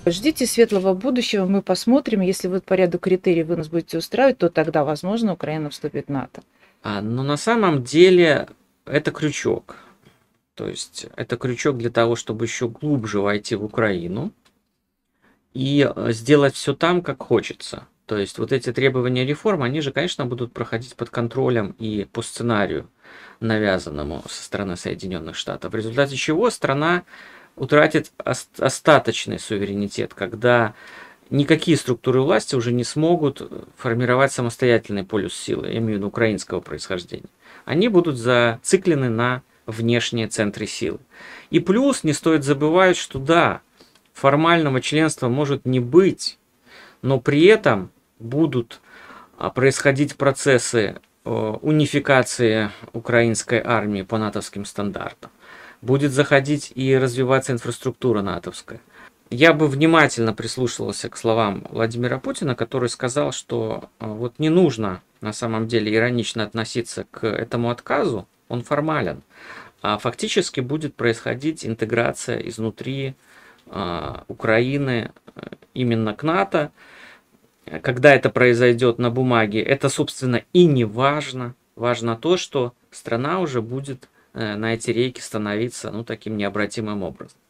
Ждите светлого будущего, мы посмотрим. Если вот по ряду критерий вы нас будете устраивать, то тогда, возможно, Украина вступит в НАТО. Но на самом деле это крючок. То есть это крючок для того, чтобы еще глубже войти в Украину и сделать все там, как хочется. То есть вот эти требования реформ, они же, конечно, будут проходить под контролем и по сценарию, навязанному со стороны Соединенных Штатов. В результате чего страна утратит остаточный суверенитет, когда никакие структуры власти уже не смогут формировать самостоятельный полюс силы, я имею в виду украинского происхождения. Они будут зациклены на внешние центры силы. И плюс не стоит забывать, что да, формального членства может не быть, но при этом будут происходить процессы унификации украинской армии по натовским стандартам. Будет заходить и развиваться инфраструктура натовская. Я бы внимательно прислушивался к словам Владимира Путина, который сказал, что вот не нужно на самом деле иронично относиться к этому отказу, он формален, а фактически будет происходить интеграция изнутри Украины именно к НАТО. Когда это произойдет на бумаге, это, собственно, и не важно. Важно то, что страна уже будет на эти рейки становиться, ну, таким необратимым образом.